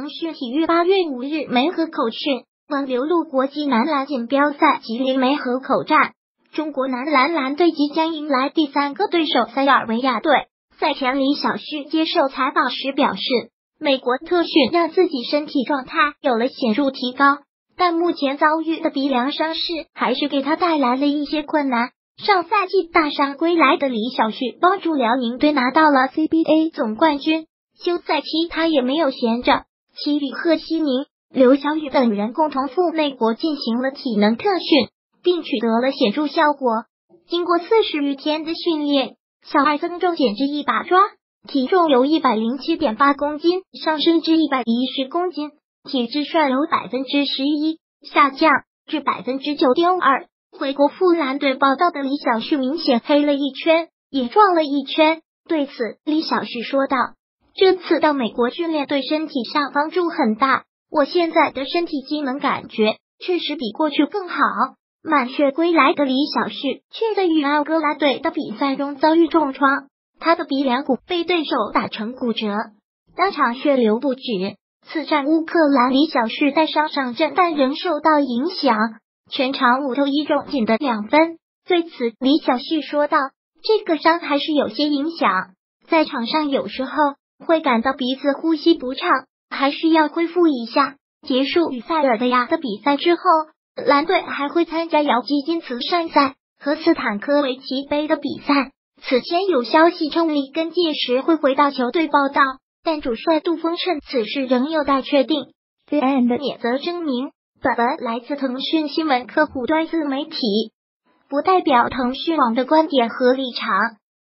腾讯体育8月5日梅河口讯，蒙流路国际男篮锦标赛吉林梅河口站，中国男篮篮队即将迎来第3个对手塞尔维亚队。赛前李晓旭接受采访时表示，美国特训让自己身体状态有了显著提高，但目前遭遇的鼻梁伤势还是给他带来了一些困难。上赛季大伤归来的李晓旭帮助辽宁队拿到了 CBA 总冠军，休赛期他也没有闲着，其与贺西宁、刘晓宇等人共同赴美国进行了体能特训，并取得了显著效果。经过40余天的训练，小二增重减至1把抓，体重由 107.8 公斤上升至110公斤，体脂率由 11% 下降至 9.2%。回国赴蓝队报道的李晓旭明显黑了一圈，也壮了一圈。对此，李晓旭说道：“这次到美国训练对身体上帮助很大，我现在的身体机能感觉确实比过去更好。”满血归来的李晓旭却在与奥格兰队的比赛中遭遇重创，他的鼻梁骨被对手打成骨折，当场血流不止。此战乌克兰，李晓旭带伤上阵，但仍受到影响，全场5投1中，仅得2分。对此，李晓旭说道：“这个伤还是有些影响，在场上有时候会感到鼻子呼吸不畅，还需要恢复一下。”结束与塞尔维亚的比赛之后，蓝队还会参加姚基金慈善赛和斯坦科维奇杯的比赛。此前有消息称里根届时会回到球队报道，但主帅杜锋称此事仍有待确定。and 也则声明，本文来自腾讯新闻客户端自媒体，不代表腾讯网的观点和立场。